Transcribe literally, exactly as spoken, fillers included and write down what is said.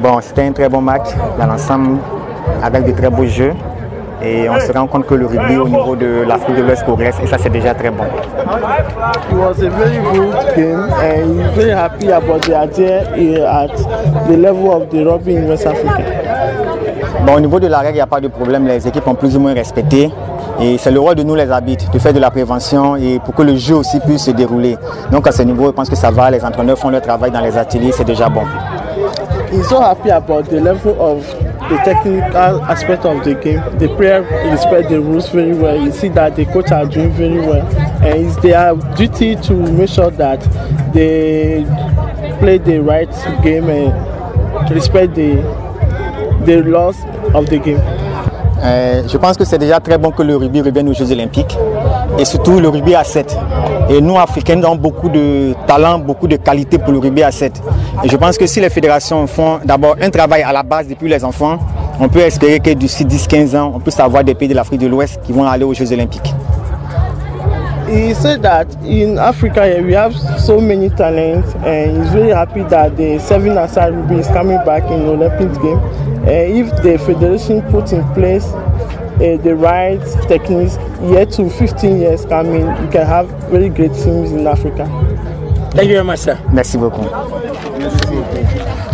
Bon, c'était un très bon match dans l'ensemble, avec de très beaux jeux. Et on se rend compte que le rugby au niveau de l'Afrique de l'Ouest progresse et ça c'est déjà très bon. It was a very good game and he's very happy about the idea at the level of the rugby in West Africa. Bon, au niveau de la règle, il n'y a pas de problème, les équipes ont plus ou moins respecté. Et c'est le rôle de nous les arbitres, de faire de la prévention et pour que le jeu aussi puisse se dérouler. Donc à ce niveau, je pense que ça va, les entraîneurs font leur travail dans les ateliers, c'est déjà bon. He's so happy about the level of the technical aspect of the game. The player respect the rules very well. You see that the coach are doing very well, and it's their duty to make sure that they play the right game and respect the the laws of the game. Euh, je pense que c'est déjà très bon que le rugby revienne aux Jeux Olympiques et surtout le rugby à sept. Et nous, Africains, nous avons beaucoup de talent, beaucoup de qualité pour le rugby à sept. Et je pense que si les fédérations font d'abord un travail à la base depuis les enfants, on peut espérer que d'ici dix à quinze ans, on puisse avoir des pays de l'Afrique de l'Ouest qui vont aller aux Jeux Olympiques. He said that in Africa here we have so many talents and he's very happy that the seven aside rugby is coming back in the Olympic game. Uh, if the federation put in place uh, the right techniques, year to fifteen years coming, you can have very great teams in Africa. Thank you very much, sir. Merci beaucoup. Merci.